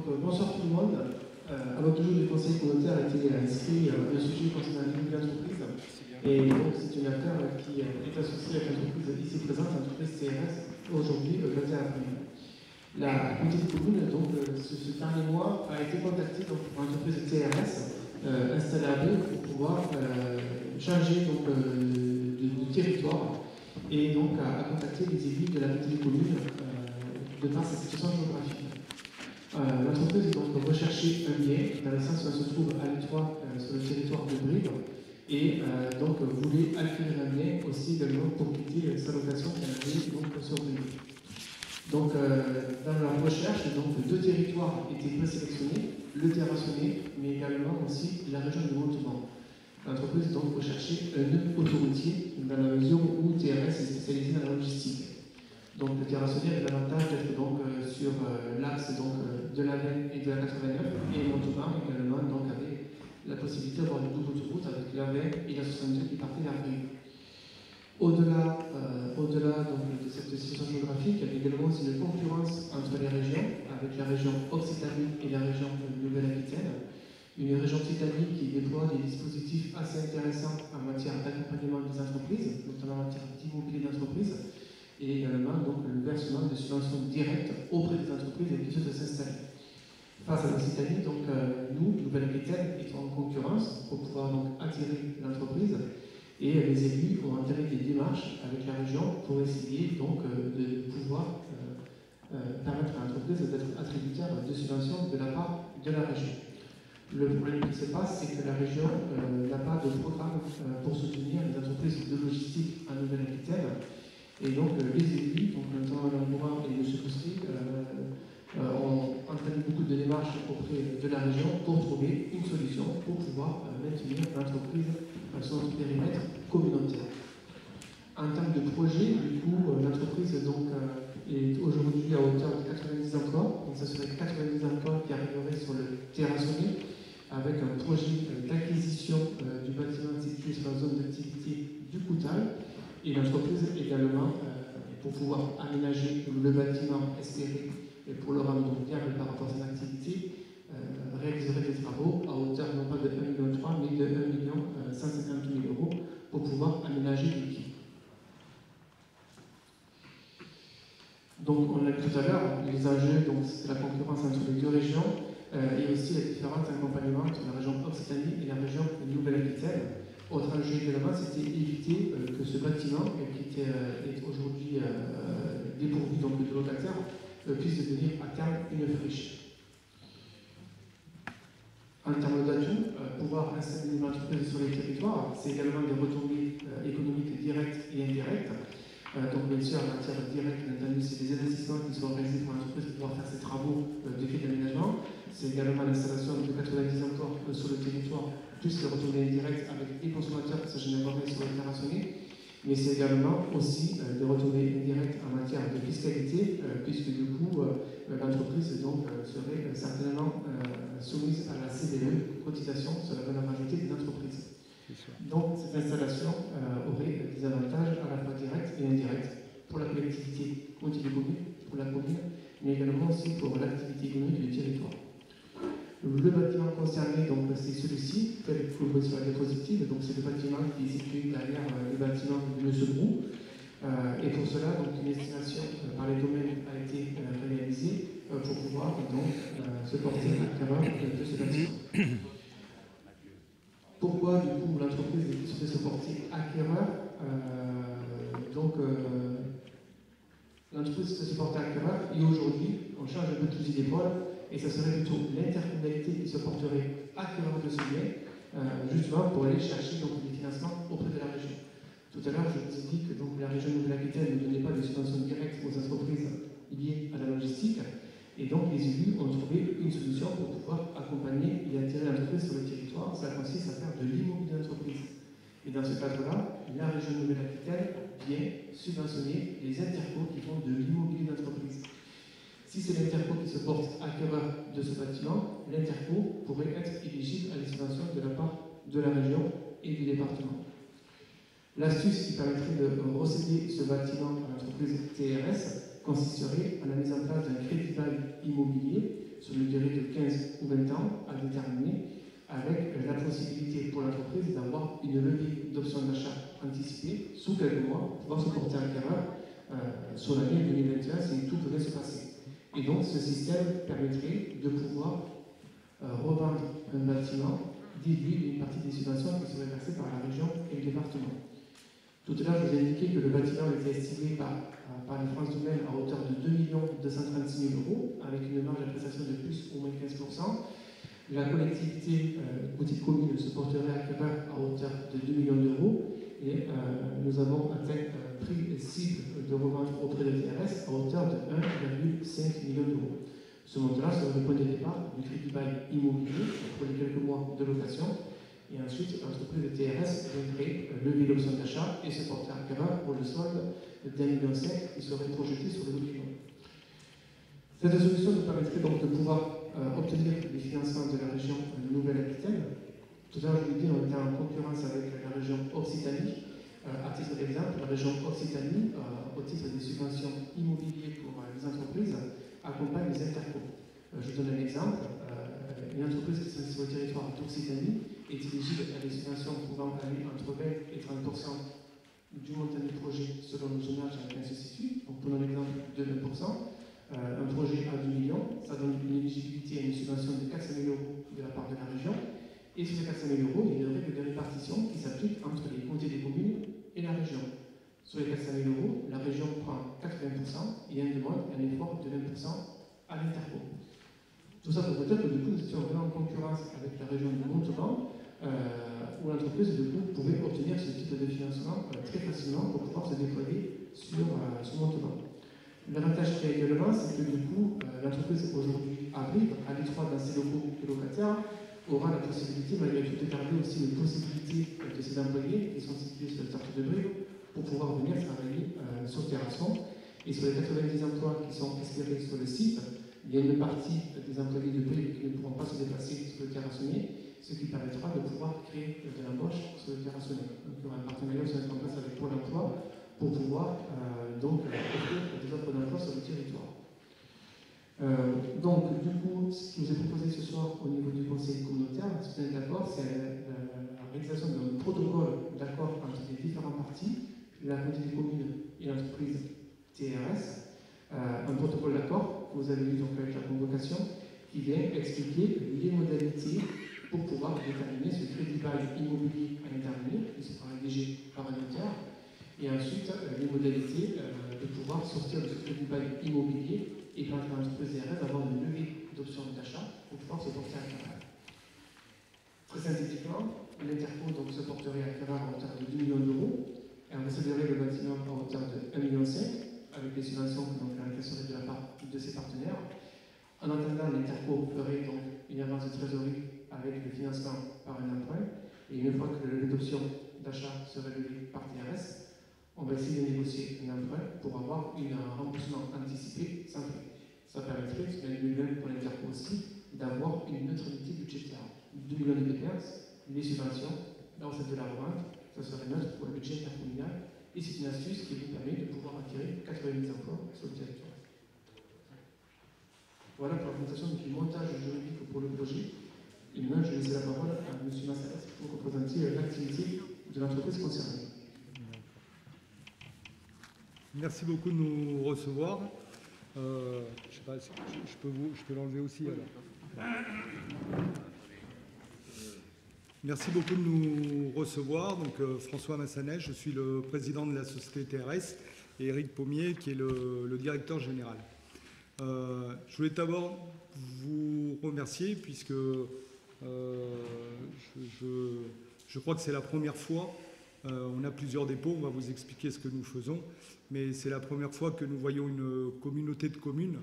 Bonsoir tout le monde. À l'ordre du jour du Conseil communautaire a été inscrit un sujet concernant l'entreprise. Et donc c'est une affaire qui est associée avec l'entreprise ici présente, l'entreprise CRS, aujourd'hui, le 21 avril. La communauté de communes, donc, ce dernier mois, a été contactée donc, par l'entreprise TRS installée à Bure pour pouvoir changer donc, de territoire et donc à contacter les élus de la communauté de communes de par sa situation géographique. L'entreprise donc recherché un bien dans le sens où elle se trouve à l'étroit sur le territoire de Brive et donc voulait acquérir un bien aussi également pour quitter sa location qu'elle avait donc sur Brive. Donc dans la recherche, donc, deux territoires étaient présélectionnés, le terrassonné, mais également aussi la région de Montauban. L'entreprise donc recherchait un nœud autoroutier dans la mesure où TRS est spécialisé dans la logistique. Donc le terrassonnier a l'avantage d'être donc sur l'axe de la Veine et de la 89 et Montauban également donc avait la possibilité d'avoir une double autoroute avec la Veine et la 62 qui partaient vers Brive. Au-delà donc, de cette situation géographique, il y a également aussi une concurrence entre les régions, avec la région Occitanie et la région Nouvelle-Aquitaine. Une région Occitanie qui déploie des dispositifs assez intéressants en matière d'accompagnement des entreprises, notamment en matière d'immobilier d'entreprise, et également donc, le versement de subventions directes auprès des entreprises qui souhaitent s'installer. Face à l'Occitanie, donc nous, Nouvelle-Aquitaine, étions en concurrence pour pouvoir donc attirer l'entreprise et les élus ont entamé des démarches avec la région pour essayer donc de pouvoir permettre à l'entreprise d'être attributaire de subventions de la part de la région. Le problème qui se passe, c'est que la région n'a pas de programme pour soutenir les entreprises de logistique en Nouvelle-Aquitaine. Et donc les élus, donc notamment Mme et M. Cousty, ont entamé beaucoup de démarches auprès de la région pour trouver une solution pour pouvoir maintenir l'entreprise sur notre périmètre communautaire. En termes de projet, du coup, l'entreprise est aujourd'hui à hauteur de 90 emplois. Donc, ça serait 90 emplois qui arriveraient sur le terrassonné avec un projet d'acquisition du bâtiment situé sur la zone d'activité du Coutal. Et l'entreprise également, pour pouvoir aménager le bâtiment espéré et pour le rendre viable par rapport à son activité, réaliserait des travaux à hauteur non pas de 1,3 million mais de 1,150 000 € pour pouvoir aménager l'équipe. Donc, on l'a dit tout à l'heure, les enjeux, c'est la concurrence entre les deux régions et aussi la différence d'accompagnement entre la région Occitanie et la région Nouvelle-Aquitaine. Autre enjeu également, c'était éviter que ce bâtiment, qui est aujourd'hui dépourvu donc, de locataires, puisse devenir à terme une friche. En termes d'atouts, pouvoir installer une entreprise sur les territoires, c'est également des retombées économiques directes et indirectes. Donc bien sûr, en matière directe, c'est des investissements qui sont réalisés pour l'entreprise pour pouvoir faire ses travaux de fait d'aménagement. C'est également l'installation de 90 emplois sur le territoire, plus les retombées indirectes avec des consommateurs que ça générerait sur le terrassonné. Mais c'est également aussi des retombées indirectes en matière de fiscalité, puisque du coup, l'entreprise serait certainement soumise à la CVE, cotisation sur la valeur ajoutée des entreprises. Donc, cette installation aurait des avantages à la fois directs et indirects pour la collectivité pour la commune, mais également aussi pour l'activité économique du territoire. Le bâtiment concerné, c'est celui-ci, tel que vous voyez sur la diapositive, donc c'est le bâtiment qui est situé derrière le bâtiment de M. Brou. Et pour cela, une estimation par les domaines a été réalisée pour pouvoir se porter acquéreur de ce bâtiment. Pourquoi, du coup, l'entreprise souhaite se porter acquéreur l'entreprise souhaite se porter acquéreur et aujourd'hui, on change un peu de fusil d'épaule et ça serait plutôt l'intercommunalité qui se porterait acquéreur de ce bien, justement pour aller chercher des financements auprès de la région. Tout à l'heure, je vous ai dit que la région Nouvelle-Aquitaine ne donnait pas de subventions directes aux entreprises liées à la logistique. Et donc, les élus ont trouvé une solution pour pouvoir accompagner et attirer l'entreprise sur le territoire. Ça consiste à faire de l'immobilier d'entreprise. Et dans ce cadre-là, la région Nouvelle-Aquitaine vient subventionner les intercos qui font de l'immobilier d'entreprise. Si c'est l'interco qui se porte acquéreur de ce bâtiment, l'interco pourrait être éligible à des subventions de la part de la région et du département. L'astuce qui permettrait de recéder ce bâtiment à l'entreprise TRS consisterait à la mise en place d'un crédit bail immobilier sur une durée de 15 ou 20 ans à déterminer, avec la possibilité pour l'entreprise d'avoir une levée d'options d'achat anticipée sous quelques mois pour pouvoir se porter acquéreur sur l'année 2021 si tout devait se passer. Et donc ce système permettrait de pouvoir revendre un bâtiment déduit d'une partie des subventions qui seraient versées par la région et le département. Tout à l'heure, je vous ai indiqué que le bâtiment était estimé par les France Domaine à hauteur de 2 236 000 euros, avec une marge d'appréciation de plus ou moins 15%. La collectivité, petite commune, se porterait acquéreur à hauteur de 2 millions d'euros et nous avons atteint un prix cible de revente auprès de TRS à hauteur de 1,5 million d'euros. Ce montant-là serait le point de départ du crédit bail immobilier pour les quelques mois de location. Et ensuite, l'entreprise de TRS viendrait lever l'option d'achat et se porter acquéreur pour le solde d'1,5 million qui serait projeté sur le document. Cette solution nous permettrait donc de pouvoir obtenir des financements de la région Nouvelle-Aquitaine. Tout à l'heure, je vous dis, on était en concurrence avec la région Occitanie. À titre d'exemple, la région Occitanie, au titre des subventions immobilières pour les entreprises, accompagne les intercos. Je vous donne un exemple. Une entreprise qui est sur le territoire d'Occitanie est éligible à des subventions pouvant aller entre 20 et 30% du montant du projet selon le zonage dans lequel il se situe. Donc, prenons l'exemple de 20%. Un projet à 2 millions, ça donne une éligibilité à une subvention de 400 000 euros de la part de la région. Et sur les 400 000 euros, il y a une règle de répartition qui s'applique entre les comtés des communes et la région. Sur les 400 000 euros, la région prend 80% et elle demande un effort de 20% à l'interco. Tout ça pour vous dire que du coup, nous étions vraiment en concurrence avec la région du Montauban, où l'entreprise du coup pouvait obtenir ce type de financement très facilement pour pouvoir se déployer sur Montauban. L'avantage qu'il y a également, c'est que du coup, l'entreprise aujourd'hui abrite, à l'étroit dans ses locaux de locataires, aura la possibilité, malgré tout, de garder aussi une possibilité de ses employés qui sont situés sur le territoire de Brive pour pouvoir venir travailler sur Terrasson. Et sur les 90 emplois qui sont espérés sur le site, il y a une partie des employés de Brive qui ne pourront pas se déplacer sur le terrassonnier, ce qui permettra de pouvoir créer de l'embauche sur le terrassonnier. Donc il y aura un partenariat qui se mettra en place avec Pôle emploi pour pouvoir offrir des offres d'emploi sur le territoire. Donc, du coup, ce qui nous est proposé ce soir au niveau du conseil communautaire, c'est un accord, c'est la réalisation d'un protocole d'accord entre les différentes parties, la communauté des communes et l'entreprise TRS, un protocole d'accord que vous avez vu donc avec la convocation, qui vient expliquer les modalités pour pouvoir déterminer ce crédit bail immobilier à intervenir, qui sera rédigé par un notaire, et ensuite les modalités de pouvoir sortir de ce crédit bail immobilier et permettre à l'entreprise TRS d'avoir une levée d'options d'achat pour pouvoir se porter acquéreur. Très synthétiquement, l'interco se porterait acquéreur à hauteur de 2 millions d'euros et on recevrait le bâtiment à hauteur de 1,5 million avec les subventions que l'on incasserait de la part de ses partenaires. En attendant, l'interco ferait donc une avance de trésorerie avec le financement par un emprunt et une fois que la levée d'options d'achat serait levée par TRS, on va essayer de négocier un emprunt pour avoir un remboursement anticipé sans frais. Ça permettrait, c'est même pour l'interco aussi, d'avoir une neutralité budgétaire. 2 millions de dépenses, les subventions, la recette de la revente, ça serait neutre pour le budget intercommunal. Et c'est une astuce qui vous permet de pouvoir attirer 90 emplois sur le territoire. Voilà pour la présentation du montage juridique pour le projet. Et maintenant, je vais laisser la parole à M. Massalas pour représenter l'activité de l'entreprise concernée. Merci beaucoup de nous recevoir. Je sais pas, je peux l'enlever aussi alors. Merci beaucoup de nous recevoir. Donc, François Massanet, je suis le président de la société TRS et Éric Pommier qui est le directeur général. Je voulais d'abord vous remercier puisque je crois que c'est la première fois. On a plusieurs dépôts, on va vous expliquer ce que nous faisons, mais c'est la première fois que nous voyons une communauté de communes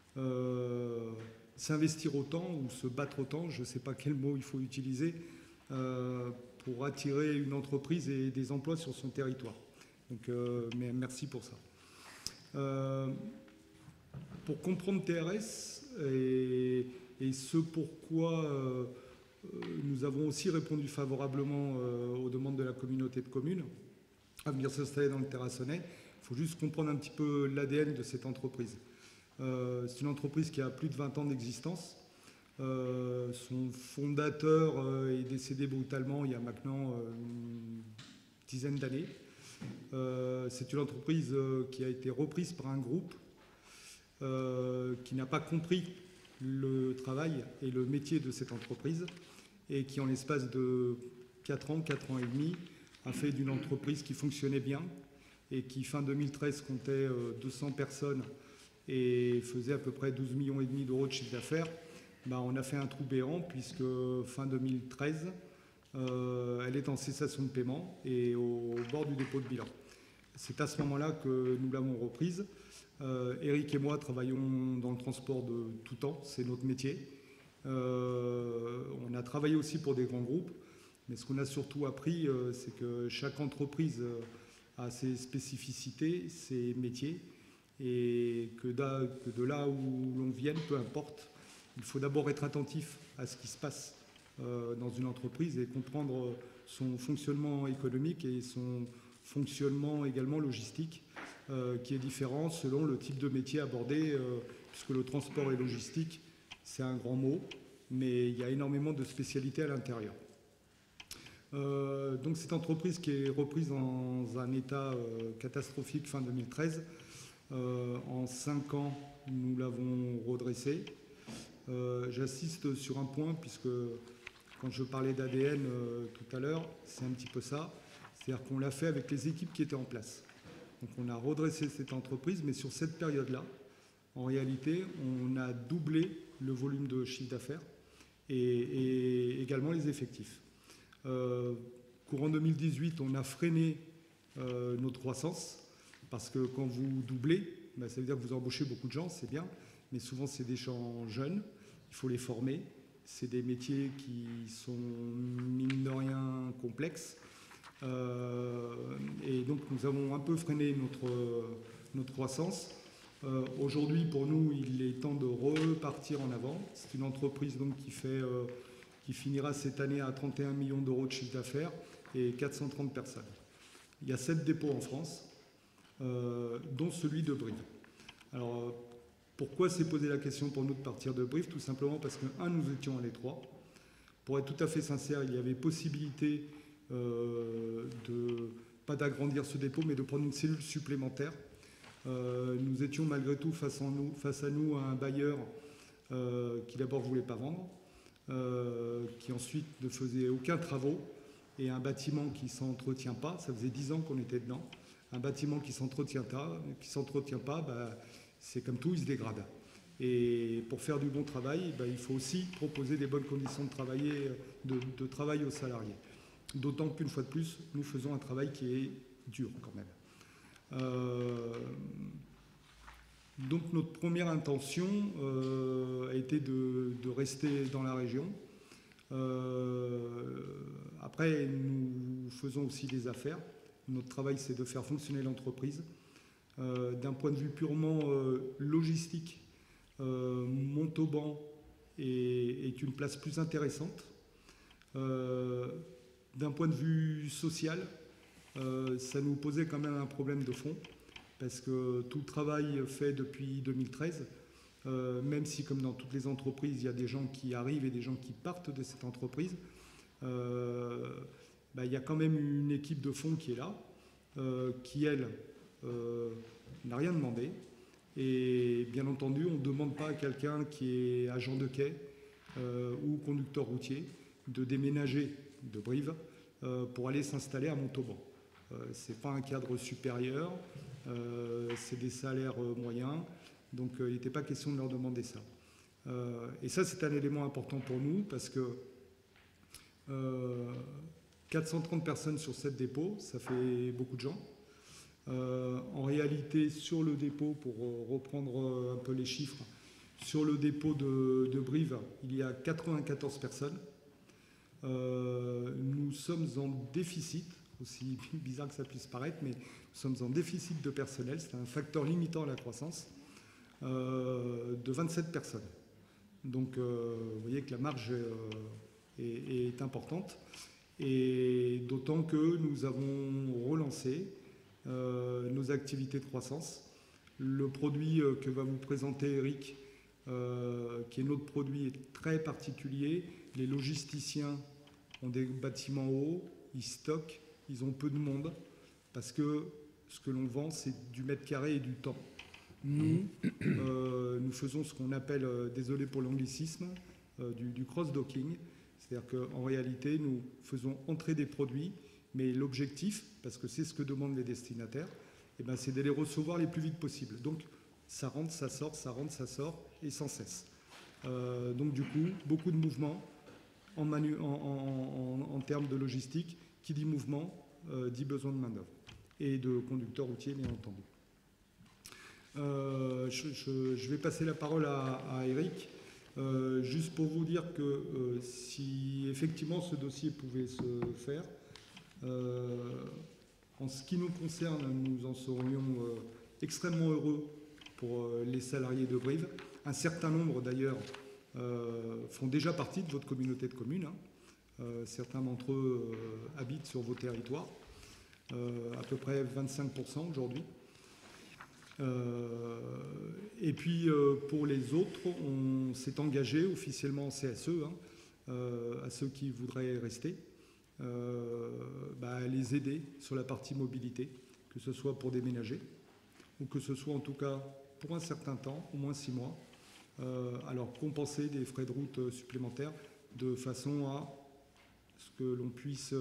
s'investir autant ou se battre autant, je ne sais pas quel mot il faut utiliser, pour attirer une entreprise et des emplois sur son territoire. Donc, mais merci pour ça. Pour comprendre TRS et ce pourquoi nous avons aussi répondu favorablement aux demandes de la communauté de communes à venir s'installer dans le Terrassonnais, il faut juste comprendre un petit peu l'ADN de cette entreprise. C'est une entreprise qui a plus de 20 ans d'existence. Son fondateur est décédé brutalement il y a maintenant une dizaine d'années. C'est une entreprise qui a été reprise par un groupe qui n'a pas compris le travail et le métier de cette entreprise et qui, en l'espace de 4 ans et demi, a fait d'une entreprise qui fonctionnait bien et qui, fin 2013, comptait 200 personnes et faisait à peu près 12,5 millions d'euros de chiffre d'affaires. On a fait un trou béant puisque, fin 2013, elle est en cessation de paiement et au bord du dépôt de bilan. C'est à ce moment-là que nous l'avons reprise. Eric et moi travaillons dans le transport de tout temps, c'est notre métier. On a travaillé aussi pour des grands groupes, mais ce qu'on a surtout appris, c'est que chaque entreprise a ses spécificités, ses métiers, et que de là où l'on vienne, peu importe, il faut d'abord être attentif à ce qui se passe dans une entreprise et comprendre son fonctionnement économique et son fonctionnement également logistique, qui est différent selon le type de métier abordé, puisque le transport et logistique, c'est un grand mot, mais il y a énormément de spécialités à l'intérieur. Donc cette entreprise qui est reprise dans un état catastrophique fin 2013, en 5 ans, nous l'avons redressée. J'assiste sur un point, puisque quand je parlais d'ADN tout à l'heure, c'est un petit peu ça. C'est-à-dire qu'on l'a fait avec les équipes qui étaient en place. Donc on a redressé cette entreprise, mais sur cette période-là, en réalité, on a doublé le volume de chiffre d'affaires et également les effectifs. Courant 2018, on a freiné notre croissance, parce que quand vous doublez, ça veut dire que vous embauchez beaucoup de gens, c'est bien, mais souvent c'est des gens jeunes, il faut les former. C'est des métiers qui sont, mine de rien, complexes. Et donc nous avons un peu freiné notre croissance. Aujourd'hui, pour nous, il est temps de repartir en avant. C'est une entreprise donc qui finira cette année à 31 millions d'euros de chiffre d'affaires et 430 personnes. Il y a 7 dépôts en France, dont celui de Brive. Alors, pourquoi s'est posé la question pour nous de partir de Brive? Tout simplement parce que, nous étions à l'étroit. Pour être tout à fait sincère, il y avait possibilité pas d'agrandir ce dépôt, mais de prendre une cellule supplémentaire. Nous étions malgré tout face à nous à un bailleur qui d'abord ne voulait pas vendre, qui ensuite ne faisait aucun travaux, et un bâtiment qui ne s'entretient pas. Ça faisait 10 ans qu'on était dedans. Un bâtiment qui ne s'entretient pas, c'est comme tout, il se dégrade. Et pour faire du bon travail, il faut aussi proposer des bonnes conditions de travail aux salariés. D'autant qu'une fois de plus, nous faisons un travail qui est dur quand même. Donc notre première intention a été de rester dans la région. Après, nous faisons aussi des affaires. Notre travail, c'est de faire fonctionner l'entreprise. D'un point de vue purement logistique, Montauban est une place plus intéressante. D'un point de vue social, ça nous posait quand même un problème de fond, parce que tout le travail fait depuis 2013, même si, comme dans toutes les entreprises, il y a des gens qui arrivent et des gens qui partent de cette entreprise, il y a quand même une équipe de fond qui est là, qui, elle, n'a rien demandé. Et bien entendu, on ne demande pas à quelqu'un qui est agent de quai ou conducteur routier de déménager de Brive pour aller s'installer à Montauban. Ce n'est pas un cadre supérieur, c'est des salaires moyens, donc il n'était pas question de leur demander ça. Et ça, c'est un élément important pour nous, parce que 430 personnes sur 7 dépôts, ça fait beaucoup de gens. En réalité, sur le dépôt, pour reprendre un peu les chiffres, sur le dépôt de Brive, il y a 94 personnes. Nous sommes en déficit, aussi bizarre que ça puisse paraître, mais nous sommes en déficit de personnel. C'est un facteur limitant à la croissance, de 27 personnes. Donc vous voyez que la marge est importante, et d'autant que nous avons relancé nos activités de croissance. Le produit que va vous présenter Eric, qui est notre produit, est très particulier. Les logisticiens ont des bâtiments hauts, ils stockent, ils ont peu de monde, parce que ce que l'on vend, c'est du mètre carré et du temps. Nous, nous faisons ce qu'on appelle, désolé pour l'anglicisme, du cross-docking. C'est-à-dire qu'en réalité, nous faisons entrer des produits, mais l'objectif, parce que c'est ce que demandent les destinataires, eh ben, c'est de les recevoir les plus vite possible. Donc, ça rentre, ça sort, ça rentre, ça sort, et sans cesse. Donc, du coup, beaucoup de mouvements en termes de logistique. Qui dit mouvement, dit besoin de main-d'œuvre. Et de conducteurs routiers, bien entendu. Je vais passer la parole à Eric. Juste pour vous dire que si effectivement ce dossier pouvait se faire, en ce qui nous concerne, nous en serions extrêmement heureux pour les salariés de Brive. Un certain nombre d'ailleurs font déjà partie de votre communauté de communes. Certains d'entre eux habitent sur vos territoires, à peu près 25% aujourd'hui. Et puis pour les autres, on s'est engagé officiellement en CSE, à ceux qui voudraient rester, à les aider sur la partie mobilité, que ce soit pour déménager, ou que ce soit en tout cas pour un certain temps, au moins 6 mois, à leur compenser des frais de route supplémentaires de façon à ce que l'on puisse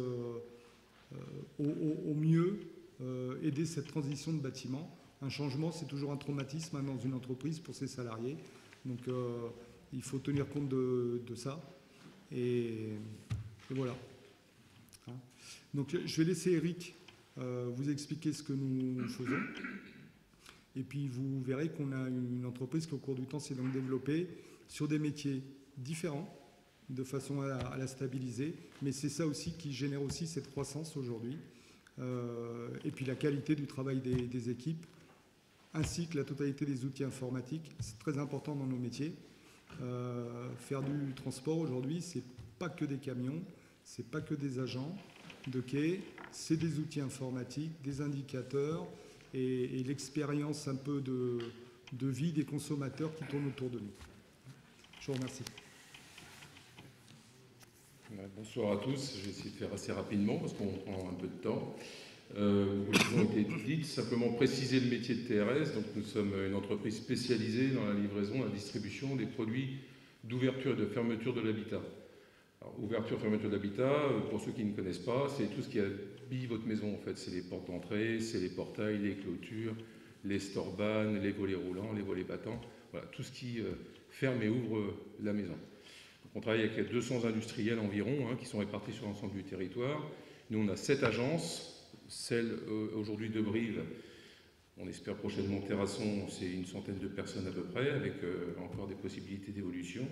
au mieux aider cette transition de bâtiment. Un changement, c'est toujours un traumatisme dans une entreprise pour ses salariés. Donc, il faut tenir compte de ça. Et voilà. Donc, je vais laisser Eric vous expliquer ce que nous faisons. Et puis, vous verrez qu'on a une entreprise qui, au cours du temps, s'est donc développée sur des métiers différents, de façon à la stabiliser. Mais c'est ça aussi qui génère aussi cette croissance aujourd'hui. Et puis, la qualité du travail des équipes, ainsi que la totalité des outils informatiques. C'est très important dans nos métiers. Faire du transport aujourd'hui, c'est pas que des camions, c'est pas que des agents de quai, c'est des outils informatiques, des indicateurs et l'expérience un peu de vie des consommateurs qui tournent autour de nous. Je vous remercie. Bonsoir à tous. Je vais essayer de faire assez rapidement parce qu'on prend un peu de temps. Beaucoup de choses ont été dites, simplement préciser le métier de TRS. Donc, nous sommes une entreprise spécialisée dans la livraison, la distribution des produits d'ouverture et de fermeture de l'habitat. Ouverture et fermeture de l'habitat, pour ceux qui ne connaissent pas, c'est tout ce qui habille votre maison en fait. C'est les portes d'entrée, c'est les portails, les clôtures, les storbanes, les volets roulants, les volets battants, voilà, tout ce qui ferme et ouvre la maison. Donc, on travaille avec 200 industriels environ qui sont répartis sur l'ensemble du territoire. Nous, on a 7 agences. Celle aujourd'hui de Brive, on espère prochainement Terrasson, c'est une centaine de personnes à peu près, avec encore des possibilités d'évolution.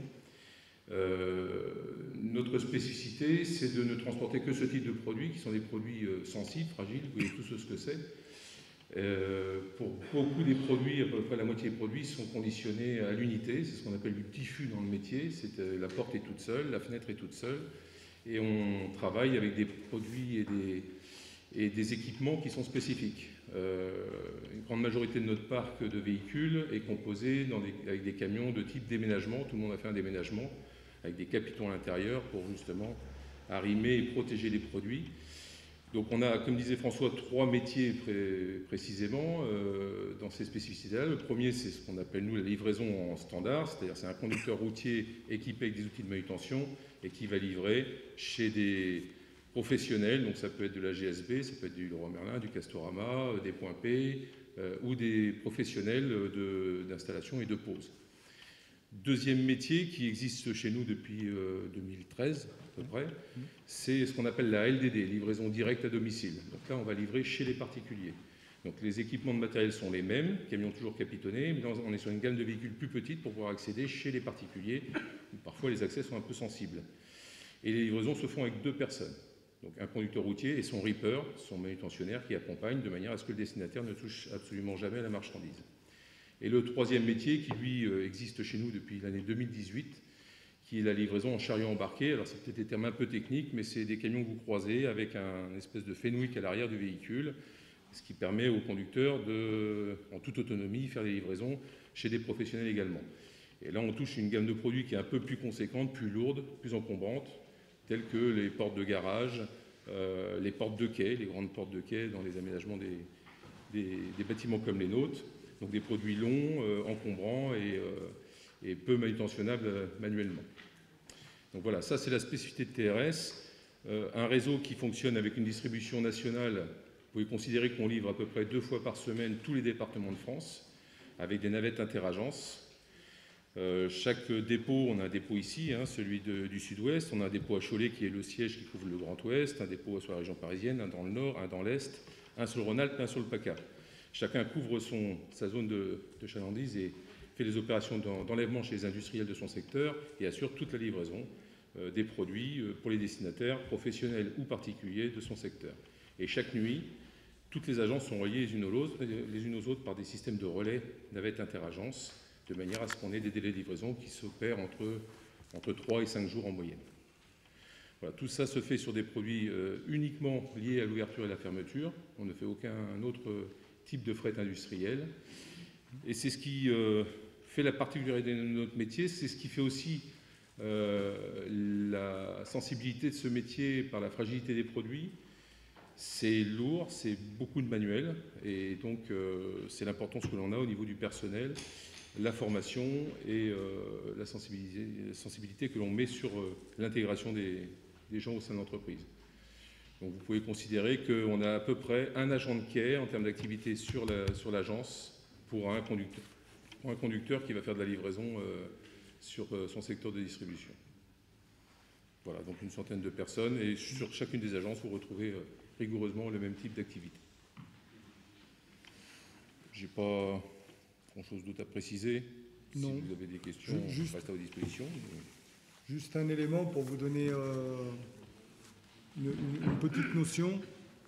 Notre spécificité, c'est de ne transporter que ce type de produits, qui sont des produits sensibles, fragiles, vous voyez tous ce que c'est. Pour beaucoup des produits, à peu près la moitié des produits sont conditionnés à l'unité, c'est ce qu'on appelle du diffus dans le métier, la porte est toute seule, la fenêtre est toute seule, et on travaille avec des produits et des équipements qui sont spécifiques. Une grande majorité de notre parc de véhicules est composé avec des camions de type déménagement. Tout le monde a fait un déménagement avec des capitons à l'intérieur pour justement arrimer et protéger les produits. Donc on a, comme disait François, 3 métiers précisément dans ces spécificités-là. Le premier, c'est ce qu'on appelle nous la livraison en standard, c'est-à-dire c'est un conducteur routier équipé avec des outils de manutention et qui va livrer chez des professionnels, donc ça peut être de la GSB, ça peut être du Leroy Merlin, du Castorama, des Points P, ou des professionnels d'installation et de pose. Deuxième métier qui existe chez nous depuis 2013 à peu près, c'est ce qu'on appelle la LDD, livraison directe à domicile. Donc là, on va livrer chez les particuliers. Donc les équipements de matériel sont les mêmes, camions toujours capitonnés, mais on est sur une gamme de véhicules plus petite pour pouvoir accéder chez les particuliers, où parfois les accès sont un peu sensibles. Et les livraisons se font avec 2 personnes. Donc un conducteur routier et son ripper, son manutentionnaire qui accompagne de manière à ce que le destinataire ne touche absolument jamais à la marchandise. Et le troisième métier qui lui existe chez nous depuis l'année 2018, qui est la livraison en chariot embarqué. Alors c'est peut-être des termes un peu techniques, mais c'est des camions que vous croisez avec un espèce de Fenwick à l'arrière du véhicule ce qui permet aux conducteurs de, en toute autonomie, faire des livraisons chez des professionnels également. Et là, on touche une gamme de produits qui est un peu plus conséquente, plus lourde, plus encombrante, telles que les portes de garage, les portes de quai, les grandes portes de quai dans les aménagements des bâtiments comme les nôtres. Donc des produits longs, encombrants et peu manutentionnables manuellement. Donc voilà, ça c'est la spécificité de TRS. Un réseau qui fonctionne avec une distribution nationale, vous pouvez considérer qu'on livre à peu près 2 fois par semaine tous les départements de France, avec des navettes interagences. Chaque dépôt, on a un dépôt ici, celui du sud-ouest, on a un dépôt à Cholet qui est le siège qui couvre le Grand Ouest, un dépôt sur la région parisienne, un dans le nord, un dans l'est, un sur le Rhône-Alpes, un sur le PACA. Chacun couvre sa zone de chalandise et fait les opérations d'enlèvement chez les industriels de son secteur et assure toute la livraison des produits pour les destinataires professionnels ou particuliers de son secteur. Et chaque nuit, toutes les agences sont reliées les unes aux autres par des systèmes de relais navettes interagences, de manière à ce qu'on ait des délais de livraison qui s'opèrent entre 3 et 5 jours en moyenne. Voilà, tout ça se fait sur des produits uniquement liés à l'ouverture et la fermeture. On ne fait aucun autre type de fret industriel. Et c'est ce qui fait la particularité de notre métier, c'est ce qui fait aussi la sensibilité de ce métier par la fragilité des produits. C'est lourd, c'est beaucoup de manuels, et donc c'est l'importance que l'on a au niveau du personnel, la formation et la sensibilité que l'on met sur l'intégration des gens au sein de l'entreprise. Donc vous pouvez considérer qu'on a à peu près un agent de quai en termes d'activité sur l'agence pour un conducteur qui va faire de la livraison sur son secteur de distribution. Voilà, donc une centaine de personnes, et sur chacune des agences, vous retrouvez rigoureusement le même type d'activité. Je n'ai pas grand-chose d'autre à préciser. Non. Si vous avez des questions, je reste à votre disposition. Juste un élément pour vous donner une petite notion.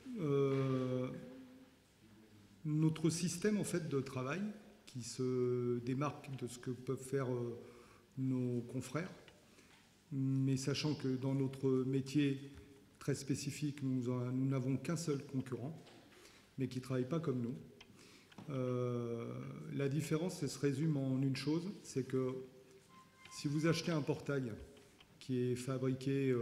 Notre système en fait, de travail, qui se démarque de ce que peuvent faire nos confrères, mais sachant que dans notre métier très spécifique, nous n'avons qu'un seul concurrent, mais qui ne travaille pas comme nous. La différence, elle se résume en une chose, c'est que si vous achetez un portail qui est fabriqué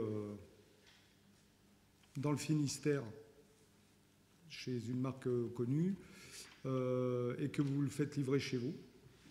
dans le Finistère, chez une marque connue, et que vous le faites livrer chez vous,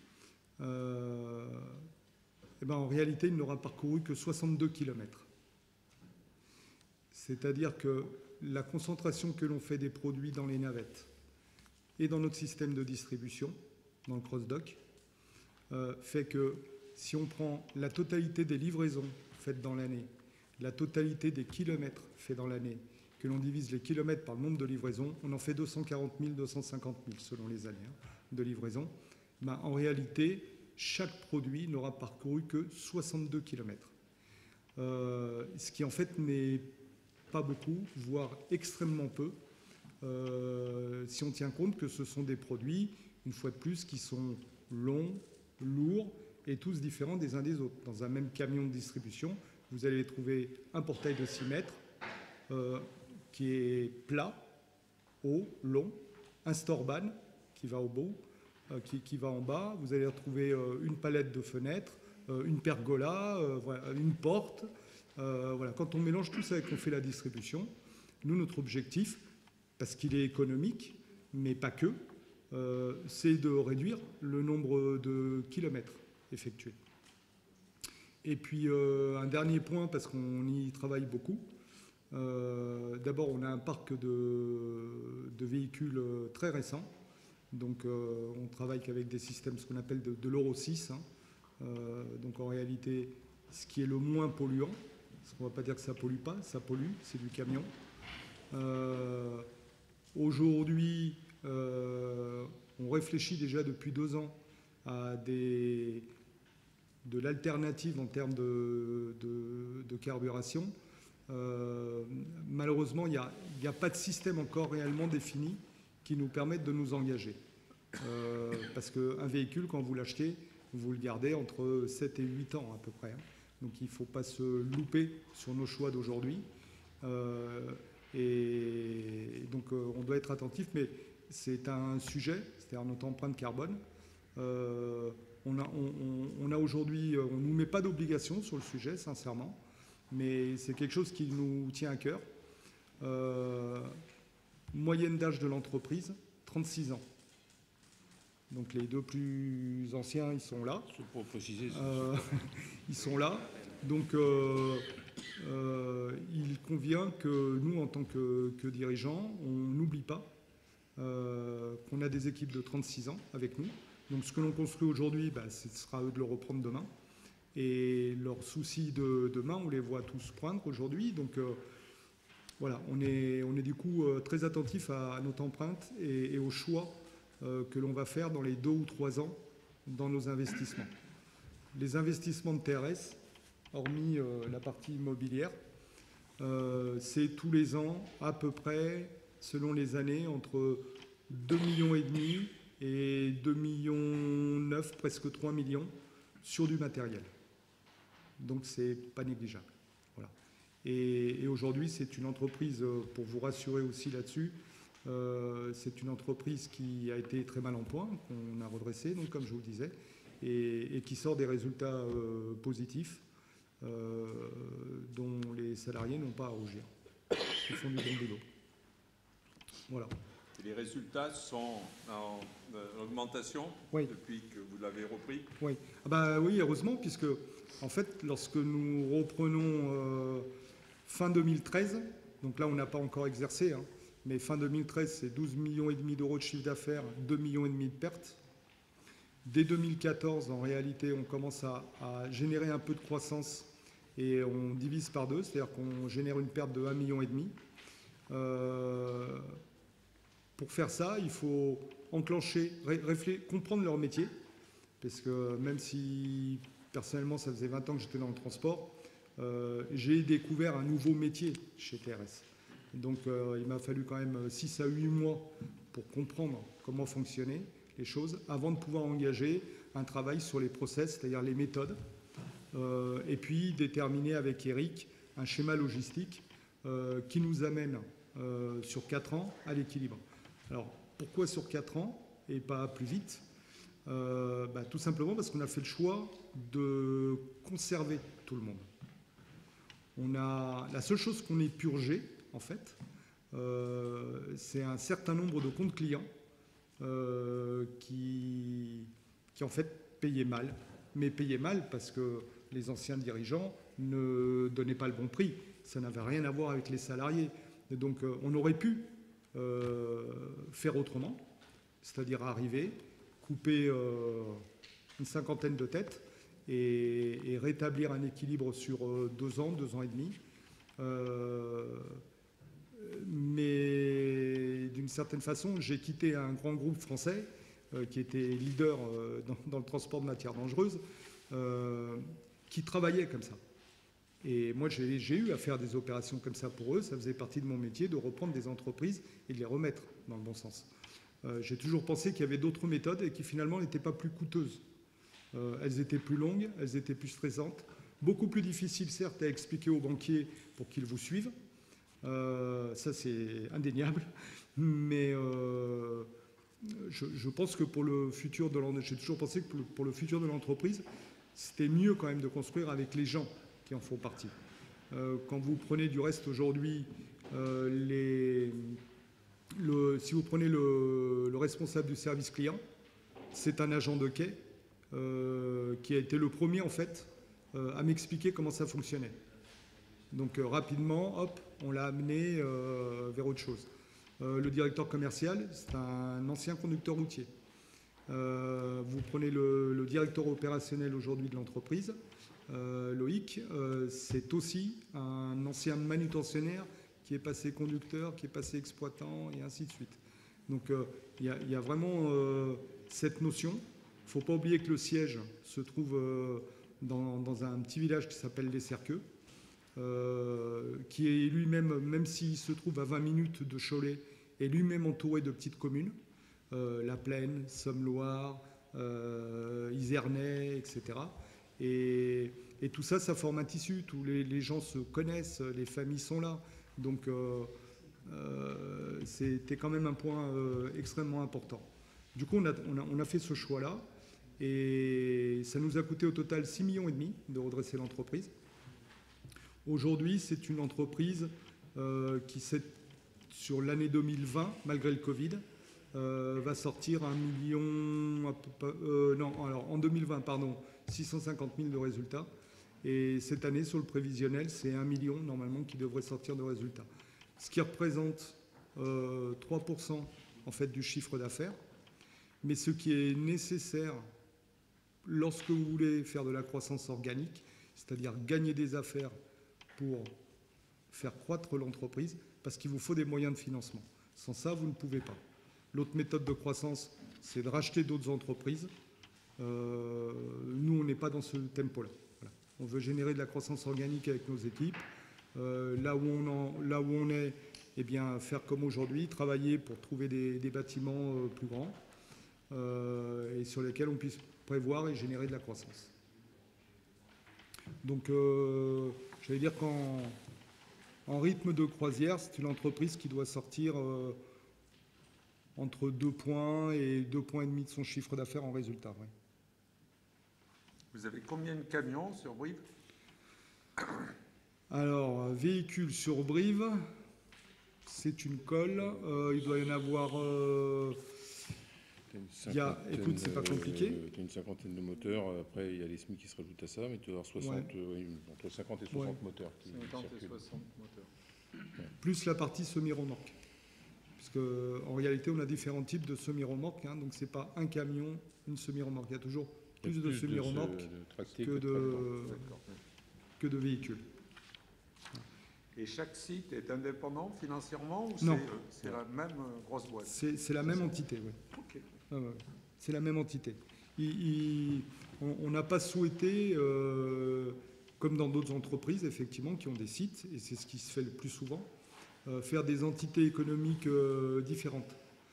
et ben en réalité, il n'aura parcouru que 62 km. C'est-à-dire que la concentration que l'on fait des produits dans les navettes et dans notre système de distribution, dans le cross-dock, fait que si on prend la totalité des livraisons faites dans l'année, la totalité des kilomètres faits dans l'année, que l'on divise les kilomètres par le nombre de livraisons, on en fait 240 000, 250 000 selon les années de livraison. Ben, en réalité, chaque produit n'aura parcouru que 62 km. Ce qui en fait n'est pas beaucoup, voire extrêmement peu, si on tient compte que ce sont des produits, une fois de plus, qui sont longs, lourds et tous différents des uns des autres. Dans un même camion de distribution, vous allez trouver un portail de 6 mètres qui est plat, haut, long, un storban qui va au bout, qui va en bas. Vous allez retrouver une palette de fenêtres, une pergola, voilà, une porte. Voilà. Quand on mélange tout ça et qu'on fait la distribution, nous, notre objectif, parce qu'il est économique, mais pas que, c'est de réduire le nombre de kilomètres effectués. Et puis, un dernier point, parce qu'on y travaille beaucoup. D'abord, on a un parc de véhicules très récents. Donc, on travaille qu'avec des systèmes, ce qu'on appelle de l'Euro 6. Donc, en réalité, ce qui est le moins polluant, parce qu'on ne va pas dire que ça ne pollue pas, ça pollue, c'est du camion. Aujourd'hui, on réfléchit déjà depuis 2 ans à de l'alternative en termes de carburation. Malheureusement, il n'y a pas de système encore réellement défini qui nous permette de nous engager. Parce qu'un véhicule, quand vous l'achetez, vous le gardez entre 7 et 8 ans à peu près. Donc il ne faut pas se louper sur nos choix d'aujourd'hui. Et donc on doit être attentif, mais c'est un sujet, c'est-à-dire notre empreinte carbone. On a aujourd'hui, on ne nous met pas d'obligation sur le sujet, sincèrement, mais c'est quelque chose qui nous tient à cœur. Moyenne d'âge de l'entreprise, 36 ans. Donc les deux plus anciens, ils sont là. Pour préciser, ils sont là. Donc il convient que nous, en tant que dirigeants, on n'oublie pas qu'on a des équipes de 36 ans avec nous. Donc ce que l'on construit aujourd'hui, ce sera à eux de le reprendre demain. Et leurs soucis de demain, on les voit tous poindre aujourd'hui. Donc voilà, on est du coup très attentif à notre empreinte et aux choix que l'on va faire dans les 2 ou 3 ans dans nos investissements. Les investissements de TRS, hormis la partie immobilière, c'est tous les ans à peu près, selon les années, entre 2,5 millions et 2,9 millions, presque 3 millions, sur du matériel. Donc c'est pas négligeable. Voilà. Et aujourd'hui, c'est une entreprise, pour vous rassurer aussi là-dessus, c'est une entreprise qui a été très mal en point, qu'on a redressée, donc comme je vous le disais, et qui sort des résultats positifs dont les salariés n'ont pas à rougir. Ils font du bon boulot. Voilà. Et les résultats sont en augmentation depuis que vous l'avez repris? Oui. Oui, heureusement, puisque en fait, lorsque nous reprenons fin 2013, donc là on n'a pas encore exercé, hein, mais fin 2013 c'est 12,5 millions d'euros de chiffre d'affaires, 2,5 millions de pertes. Dès 2014, en réalité, on commence à générer un peu de croissance et on divise par 2, c'est-à-dire qu'on génère une perte de 1,5 million. Pour faire ça, il faut enclencher, comprendre leur métier, parce que même si personnellement ça faisait 20 ans que j'étais dans le transport, j'ai découvert un nouveau métier chez TRS. Donc il m'a fallu quand même 6 à 8 mois pour comprendre comment fonctionnaient les choses avant de pouvoir engager un travail sur les process, c'est-à-dire les méthodes, et puis déterminer avec Eric un schéma logistique qui nous amène sur 4 ans à l'équilibre. Alors pourquoi sur 4 ans et pas plus vite? Tout simplement parce qu'on a fait le choix de conserver tout le monde. La seule chose qu'on ait purgé, en fait, c'est un certain nombre de comptes clients qui en fait payaient mal. Mais payaient mal parce que les anciens dirigeants ne donnaient pas le bon prix. Ça n'avait rien à voir avec les salariés. Et donc on aurait pu faire autrement, c'est-à-dire arriver, couper une 50aine de têtes et rétablir un équilibre sur 2 ans, 2 ans et demi. Mais d'une certaine façon, j'ai quitté un grand groupe français qui était leader dans le transport de matières dangereuses, qui travaillait comme ça. Et moi, j'ai eu à faire des opérations comme ça pour eux. Ça faisait partie de mon métier de reprendre des entreprises et de les remettre dans le bon sens. J'ai toujours pensé qu'il y avait d'autres méthodes et qui finalement n'étaient pas plus coûteuses. Elles étaient plus longues, elles étaient plus stressantes, beaucoup plus difficiles certes à expliquer aux banquiers pour qu'ils vous suivent. Ça c'est indéniable. Mais je pense que pour le futur de l'entreprise, j'ai toujours pensé que pour le futur de l'entreprise, c'était mieux quand même de construire avec les gens qui en font partie. Quand vous prenez du reste aujourd'hui, si vous prenez le responsable du service client, c'est un agent de quai qui a été le premier en fait à m'expliquer comment ça fonctionnait. Donc rapidement, hop, on l'a amené vers autre chose. Le directeur commercial, c'est un ancien conducteur routier. Vous prenez le directeur opérationnel aujourd'hui de l'entreprise, Loïc, c'est aussi un ancien manutentionnaire qui est passé conducteur, qui est passé exploitant, et ainsi de suite. Donc il y a vraiment cette notion. Il ne faut pas oublier que le siège se trouve dans un petit village qui s'appelle Les Cerqueux, qui est lui-même, même s'il se trouve à 20 minutes de Cholet, est lui-même entouré de petites communes, La Plaine, Somme-Loire, Izernay, etc. Et tout ça, ça forme un tissu. Tous les gens se connaissent, les familles sont là. Donc C'était quand même un point extrêmement important. Du coup, on a fait ce choix-là et ça nous a coûté au total 6,5 millions de redresser l'entreprise. Aujourd'hui, c'est une entreprise qui, sur l'année 2020, malgré le Covid, va sortir 1 million... en 2020, 650 000 de résultats. Et cette année, sur le prévisionnel, c'est 1 million, normalement, qui devrait sortir de résultats. Ce qui représente 3% en fait, du chiffre d'affaires. Mais ce qui est nécessaire lorsque vous voulez faire de la croissance organique, c'est-à-dire gagner des affaires pour faire croître l'entreprise, parce qu'il vous faut des moyens de financement. Sans ça, vous ne pouvez pas. L'autre méthode de croissance, c'est de racheter d'autres entreprises. Nous, on n'est pas dans ce tempo-là. Voilà. On veut générer de la croissance organique avec nos équipes. Là où on est, eh bien, faire comme aujourd'hui, travailler pour trouver des bâtiments plus grands et sur lesquels on puisse prévoir et générer de la croissance. Donc, j'allais dire qu'en rythme de croisière, c'est une entreprise qui doit sortir entre 2 points et 2,5 points de son chiffre d'affaires en résultat. Oui. Vous avez combien de camions sur Brive? Alors, véhicules sur Brive, c'est une colle. Il doit y en avoir... écoute, c'est pas compliqué. Tu as une cinquantaine de moteurs. Après, il y a les SMI qui se rajoutent à ça, mais tu dois avoir 60, entre 50 et 60 moteurs. 50 et 60 moteurs. Plus la partie semi-remorque. Parce qu'en réalité, on a différents types de semi-remorques. Hein, donc, ce n'est pas un camion, une semi-remorque. Il y a toujours plus de semi-remorques que de véhicules. Et chaque site est indépendant financièrement ou c'est la même grosse boîte? C'est la même entité, oui. Okay. C'est la même entité. On n'a pas souhaité, comme dans d'autres entreprises, effectivement, qui ont des sites, et c'est ce qui se fait le plus souvent, faire des entités économiques différentes.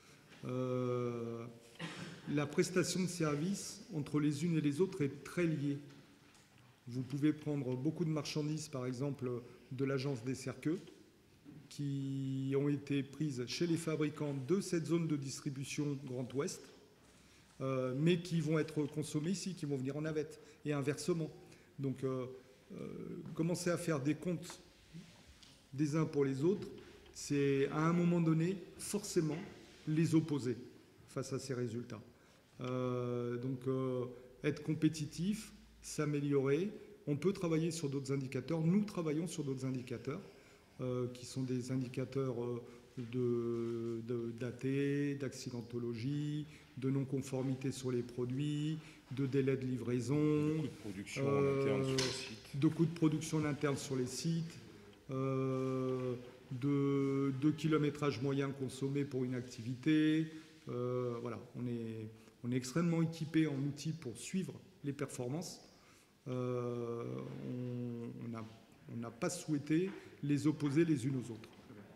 La prestation de services entre les unes et les autres est très liée. Vous pouvez prendre beaucoup de marchandises, par exemple, de l'agence des Cerqueux, qui ont été prises chez les fabricants de cette zone de distribution Grand Ouest, mais qui vont être consommées ici, qui vont venir en navette, et inversement. Donc, commencer à faire des comptes des uns pour les autres, c'est à un moment donné, forcément, les opposer face à ces résultats. Être compétitif, s'améliorer. On peut travailler sur d'autres indicateurs. Nous travaillons sur d'autres indicateurs qui sont des indicateurs d'AT, d'accidentologie, de non-conformité sur les produits, de délai de livraison, de coûts de production interne sur les sites, de coûts de production interne sur les sites, de kilométrage moyen consommé pour une activité. Voilà, on est extrêmement équipé en outils pour suivre les performances. On n'a pas souhaité les opposer les unes aux autres.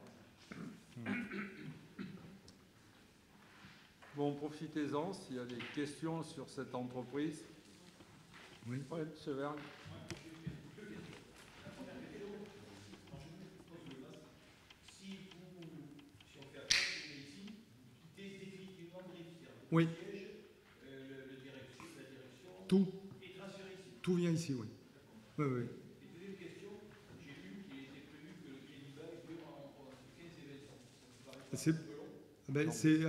Bon, profitez-en s'il y a des questions sur cette entreprise. Oui, M. Vergne. Oui. Tout vient ici, oui. Oui, oui. Et deuxième question, j'ai vu qu'il était prévu que le Kéliba ait lieu entre 15 et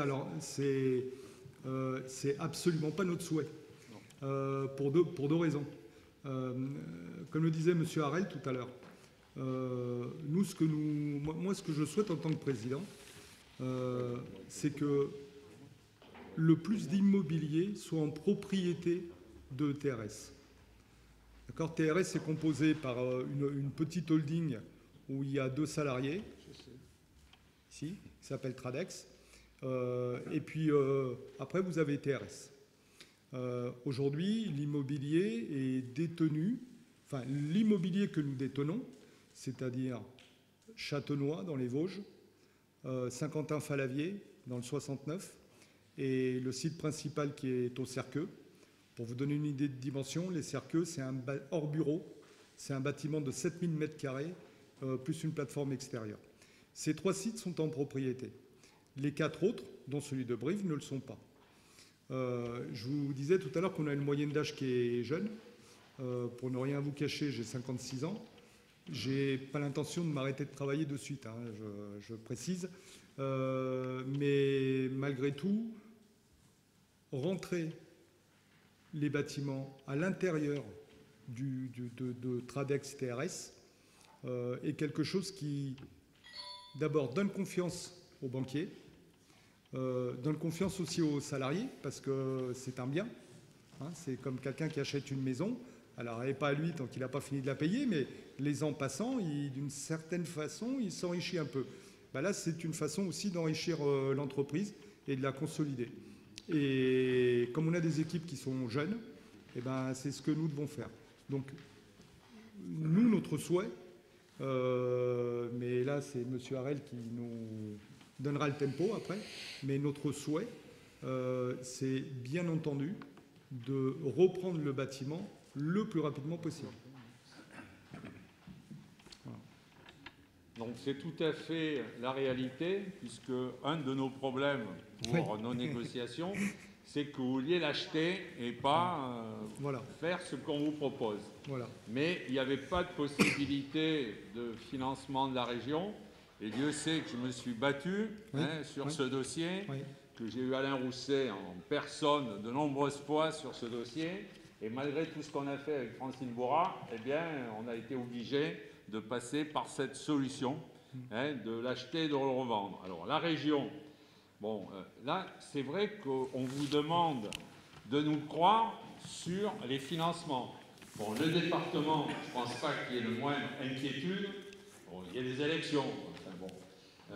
20 ans. C'est absolument pas notre souhait. Pour deux raisons. Comme le disait M. Harel tout à l'heure, moi, ce que je souhaite en tant que président, c'est que le plus d'immobilier soit en propriété de TRS. D'accord, TRS est composé par une petite holding où il y a 2 salariés, ici, qui s'appelle Tradex. Et puis après, vous avez TRS. Aujourd'hui, l'immobilier est détenu, enfin l'immobilier que nous détenons, c'est-à-dire Châtenois dans les Vosges, Saint-Quentin-Falavier dans le 69, et le site principal qui est au Cerqueux. Pour vous donner une idée de dimension, les Cerqueux, c'est hors bureau, c'est un bâtiment de 7000 m², plus une plateforme extérieure. Ces 3 sites sont en propriété. Les 4 autres, dont celui de Brive, ne le sont pas. Je vous disais tout à l'heure qu'on a une moyenne d'âge qui est jeune. Pour ne rien vous cacher, j'ai 56 ans. Je n'ai pas l'intention de m'arrêter de travailler de suite, hein, je précise. Mais malgré tout, rentrer les bâtiments à l'intérieur de Tradex TRS est quelque chose qui, d'abord, donne confiance aux banquiers, donne confiance aussi aux salariés, parce que c'est un bien. Hein, c'est comme quelqu'un qui achète une maison. Alors, elle n'est pas à lui tant qu'il n'a pas fini de la payer, mais les ans passant, d'une certaine façon, il s'enrichit un peu. Ben là, c'est une façon aussi d'enrichir l'entreprise et de la consolider. Et comme on a des équipes qui sont jeunes, eh ben, c'est ce que nous devons faire. Donc, nous, notre souhait, mais là, c'est M. Harel qui nous donnera le tempo après, mais notre souhait, c'est bien entendu de reprendre le bâtiment le plus rapidement possible. Voilà. Donc c'est tout à fait la réalité, puisque un de nos problèmes pour nos négociations, c'est que vous vouliez l'acheter et pas faire ce qu'on vous propose. Voilà. Mais il n'y avait pas de possibilité de financement de la région, et Dieu sait que je me suis battu sur ce dossier, que j'ai eu Alain Rousset en personne de nombreuses fois sur ce dossier. Et malgré tout ce qu'on a fait avec Francine Bourrat, eh bien, on a été obligé de passer par cette solution, de l'acheter et de le revendre. Alors, la région, bon, là, c'est vrai qu'on vous demande de nous croire sur les financements. Bon, le département, je ne pense pas qu'il y ait le moindre inquiétude. Bon, il y a des élections. Enfin, bon,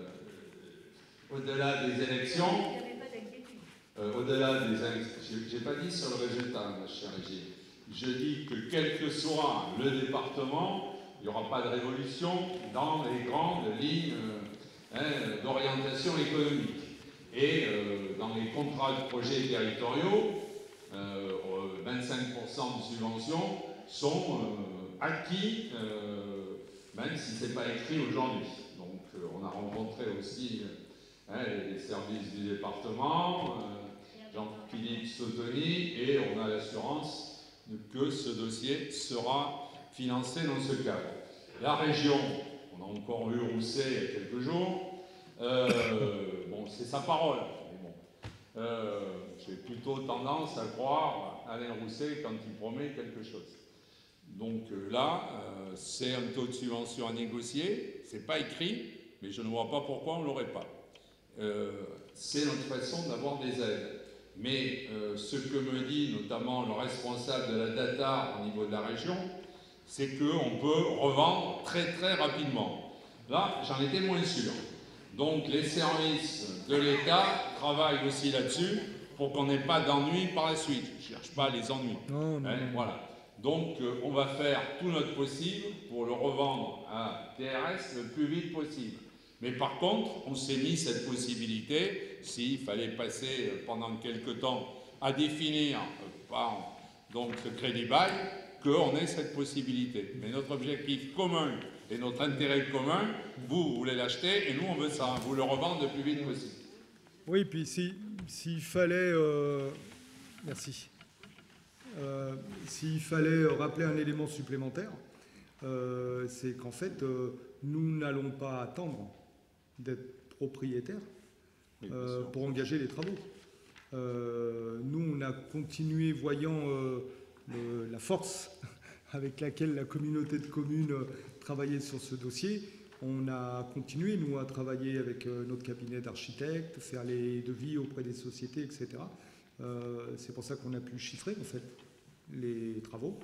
au-delà des élections... au-delà des... Je n'ai pas dit sur le résultat, ma chère Régie. Je dis que quel que soit le département, il n'y aura pas de révolution dans les grandes lignes d'orientation économique. Et dans les contrats de projets territoriaux, 25% de subventions sont acquis, même si ce n'est pas écrit aujourd'hui. Donc on a rencontré aussi les services du département, Jean-Philippe Sautony, et on a l'assurance que ce dossier sera financé dans ce cadre. La région, on a encore eu Rousset il y a quelques jours, bon, c'est sa parole, mais bon, j'ai plutôt tendance à croire Alain Rousset quand il promet quelque chose. Donc là, c'est un taux de subvention à négocier, c'est pas écrit, mais je ne vois pas pourquoi on ne l'aurait pas. C'est notre façon d'avoir des aides. Mais ce que me dit notamment le responsable de la data au niveau de la région, c'est qu'on peut revendre très très rapidement. Là, j'en étais moins sûr. Donc les services de l'État travaillent aussi là-dessus pour qu'on n'ait pas d'ennuis par la suite. Je ne cherche pas les ennuis. Non. Voilà. Donc on va faire tout notre possible pour le revendre à TRS le plus vite possible. Mais par contre, on s'est mis cette possibilité, s'il fallait passer pendant quelques temps à définir par donc, ce crédit bail, qu'on ait cette possibilité. Mais notre objectif commun et notre intérêt commun, vous voulez l'acheter et nous on veut ça, vous le revendre le plus vite possible. Oui, puis s'il fallait... merci. S'il fallait rappeler un élément supplémentaire, c'est qu'en fait, nous n'allons pas attendre d'être propriétaires pour engager les travaux. Nous, on a continué, voyant la force avec laquelle la communauté de communes travaillait sur ce dossier, on a continué, nous, à travailler avec notre cabinet d'architectes, faire les devis auprès des sociétés, etc. C'est pour ça qu'on a pu chiffrer, en fait, les travaux.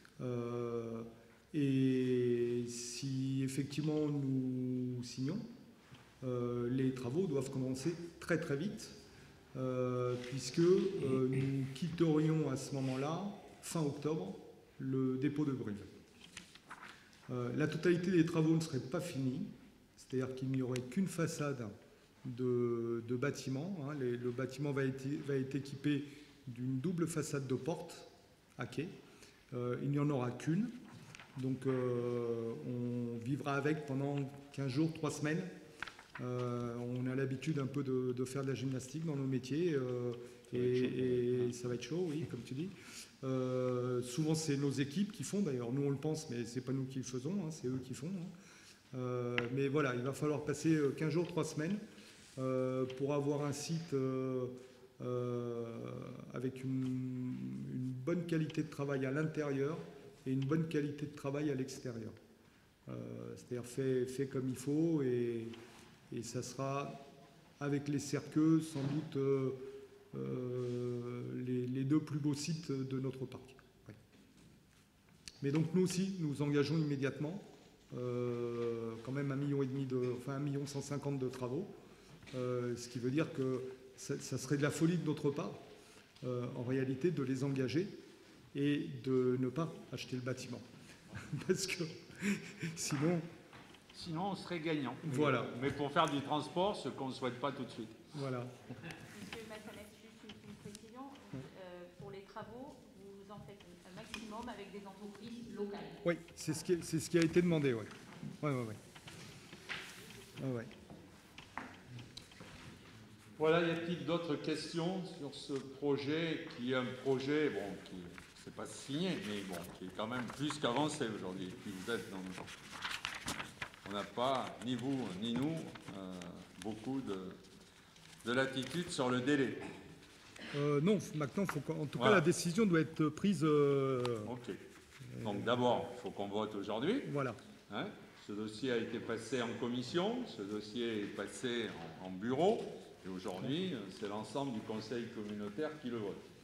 Et si effectivement nous signons, les travaux doivent commencer très très vite, puisque nous quitterions à ce moment-là, fin octobre, le dépôt de Brive. La totalité des travaux ne serait pas finie, c'est-à-dire qu'il n'y aurait qu'une façade de bâtiment. Hein. Le bâtiment va être équipé d'une double façade de porte à quai. Il n'y en aura qu'une. Donc on vivra avec pendant 15 jours, 3 semaines. On a l'habitude un peu de faire de la gymnastique dans nos métiers et ça va être chaud, oui, comme tu dis. Souvent c'est nos équipes qui font, d'ailleurs nous on le pense, mais c'est pas nous qui le faisons, hein, c'est eux qui font. Hein. Mais voilà, il va falloir passer 15 jours, 3 semaines pour avoir un site avec une bonne qualité de travail à l'intérieur et une bonne qualité de travail à l'extérieur. C'est-à-dire fait comme il faut et ça sera avec les Cerqueux sans doute les 2 plus beaux sites de notre parc. Ouais. Mais donc nous aussi, nous engageons immédiatement quand même 1,5 million enfin 1,150 million de travaux, ce qui veut dire que ça serait de la folie de notre part, en réalité, de les engager et de ne pas acheter le bâtiment. Parce que sinon, on serait gagnant. Voilà. Mais pour faire du transport, ce qu'on ne souhaite pas tout de suite. Voilà. Monsieur Massanet, juste une précision. Pour les travaux, vous en faites un maximum avec des entreprises locales. Oui, c'est ce qui a été demandé, oui. Ouais. Voilà, y a-t-il d'autres questions sur ce projet qui est un projet, bon, qui c'est pas signé, mais bon, qui est quand même plus qu'avancé aujourd'hui. Puis vous êtes dans on n'a pas, ni vous ni nous, beaucoup de latitude sur le délai. Non, maintenant, en tout cas, la décision doit être prise. Ok. Donc d'abord, il faut qu'on vote aujourd'hui. Voilà. Hein, ce dossier a été passé en commission, ce dossier est passé en bureau, et aujourd'hui, c'est l'ensemble du conseil communautaire qui le vote.